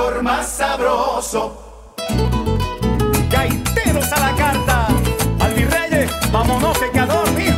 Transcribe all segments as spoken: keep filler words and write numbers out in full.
calor más sabroso. Gaiteros a la carta, al virreyes, vámonos que calor, mijo.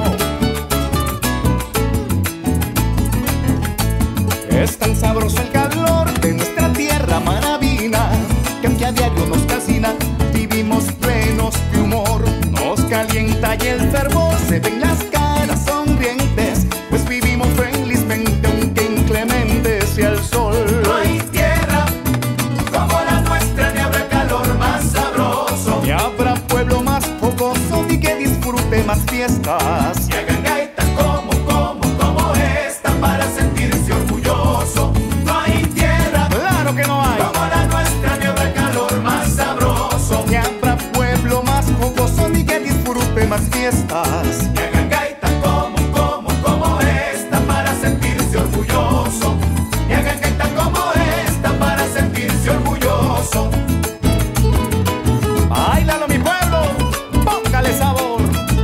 Es tan sabroso el calor de nuestra tierra maravina, que aunque a diario nos calcina, vivimos plenos de humor. Nos calienta y el fervor se ven las caras sonrientes, pues vivimos felizmente aunque inclemente sea el sol. No hay tierra como la nuestra, ni habrá calor más sabroso, ni habrá pueblo más jocoso, ni que disfrute más fiestas. y hagan gaita como, como, como esta para sentirse orgulloso. No hay tierra Claro que no hay, como la nuestra, ni habrá calor más sabroso, ni habrá pueblo más jocoso, ni que disfrute más fiestas. y hagan gaita como, como, como esta para sentirse orgulloso, y hagan gaita como esta para sentirse orgulloso. ¡Báilalo, mi pueblo! ¡Póngale sabor!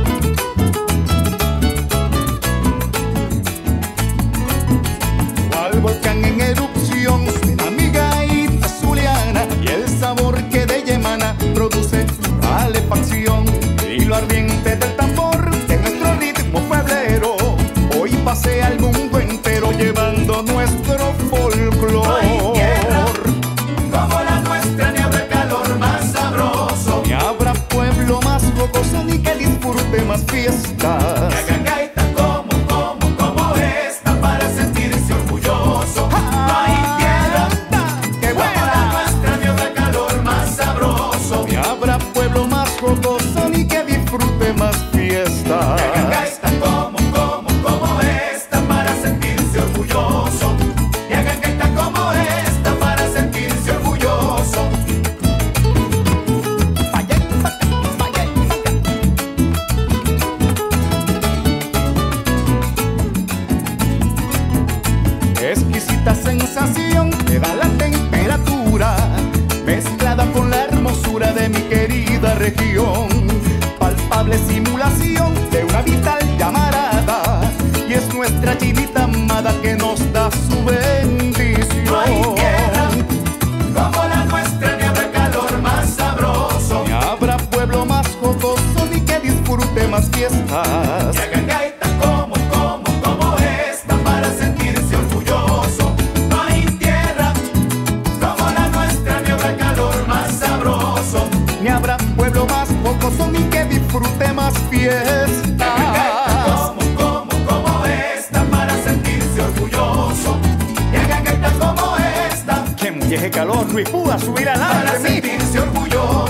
Cual volcán en erupción suena mi gaita zuliana, y el sabor que de ella emana produce calefacción. Y lo ardiente del tambor de nuestro ritmo pueblero hoy pasea al mundo entero llevando nuestro No hay tierra folclor. como la nuestra, ni habrá calor más sabroso, Ni habrá pueblo más jocoso, ni que disfrute más y fiestas. hagan gaita como, como, como esta para sentirse orgulloso. No hay tierra ¡Qué como la buena! nuestra, ni habrá calor más sabroso, Ni habrá pueblo más jocoso, ni que disfrute más y hagan fiestas. gaita como, como, como esta para sentirse orgulloso, y hagan gaita como esta para sentirse orgulloso. Vaya, vaya, vaya. Exquisita sensación que da la temperatura, mezclada con la hermosura de mi querida región. Palpable simulación de una vital llamarada, y es nuestra chinita amada que nos da su bendición. No hay tierra como la nuestra, ni habrá calor más sabroso, Ni habrá pueblo más jocoso, ni que disfrute más fiestas. y hagan gaita como, como, como esta para sentirse orgulloso. No hay tierra como la nuestra, ni habrá calor más sabroso, Ni habrá pueblo más jocoso, ni que disfrute más y hagan gaita fiestas. como, como, como esta para sentirse orgulloso, y hagan gaita como esta Que muñeje calor, no hay puda subir al para aire, mi. sentirse orgulloso.